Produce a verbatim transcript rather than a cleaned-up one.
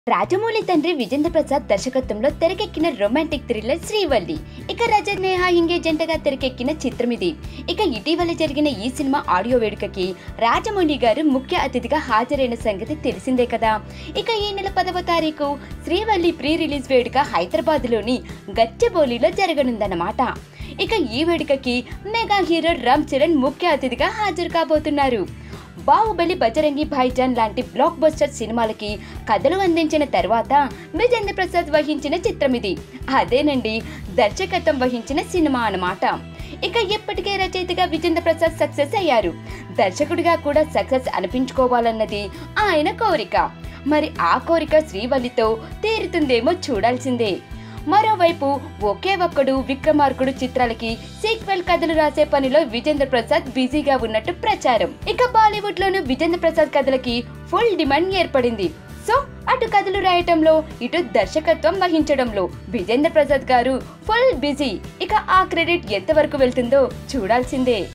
రాజమౌళి తండ్రి విజేంద్ర ప్రసాద్ దర్శకత్వంలో తెరకెక్కిన రొమాంటిక్ థ్రిల్లర్ శ్రీవల్లి. ఇక రజత్ నేహా హింగే జంటగా తెరకెక్కిన చిత్రం ఇది. ఇక ఇటీవల జరిగిన ఈ సినిమా ఆడియో వేడుకకి రాజమౌళి గారు ముఖ్య అతిథిగా హాజరైన సంగతి తెలిసిందే కదా. ఇక ఈ నెల పదవ తారీఖు శ్రీవల్లి ప్రీ రిలీజ్ వేడుక హైదరాబాద్ లోని గచ్చిబౌలిలో జరగనుందన్నమాట. ఇక ఈ వేడుకకి మెగా హీరో రామ్ చరణ్ ముఖ్య అతిథిగా హాజరు కాబోతున్నారు. బాహుబలి, బజరంగి భాయిజాన్ లాంటి బ్లాక్ బస్టర్ సినిమాలకి కథలు అందించిన తర్వాత విజేంద్ర ప్రసాద్ వహించిన చిత్రం ఇది. అదేనండి దర్శకత్వం వహించిన సినిమా అన్నమాట. ఇక ఇప్పటికే రచయితగా విజేంద్ర ప్రసాద్ సక్సెస్ అయ్యారు. దర్శకుడిగా కూడా సక్సెస్ అనిపించుకోవాలన్నది ఆయన కోరిక. మరి ఆ కోరిక శ్రీవల్లితో తీరుతుందేమో చూడాల్సిందే. మరోవైపు ఒకే ఒక్కడు, విక్రమార్కుడు చిత్రాలకి సీక్వెల్ కథలు రాసే పనిలో విజేంద్ర ప్రసాద్ బిజీగా ఉన్నట్టు ప్రచారం. ఇక బాలీవుడ్ లోను విజేంద్ర ప్రసాద్ కథలకి ఫుల్ డిమాండ్ ఏర్పడింది. సో అటు కథలు రాయటంలో, ఇటు దర్శకత్వం వహించడంలో విజేంద్ర ప్రసాద్ గారు ఫుల్ బిజీ. ఇక ఆ క్రెడిట్ ఎంతవరకు వెళ్తుందో చూడాల్సిందే.